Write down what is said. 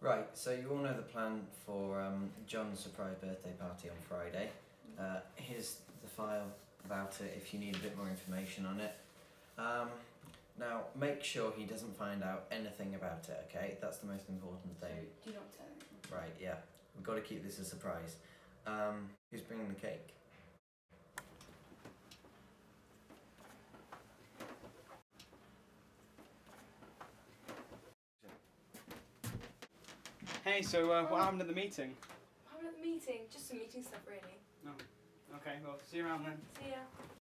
Right, so you all know the plan for John's surprise birthday party on Friday. Here's the file about it if you need a bit more information on it. Now, make sure he doesn't find out anything about it, okay? That's the most important thing. So, do not tell him. Right, yeah. We've got to keep this a surprise. Who's bringing the cake? Hey, so what happened at the meeting? What happened at the meeting? Just some meeting stuff, really. No. Okay, well, see you around then. See ya.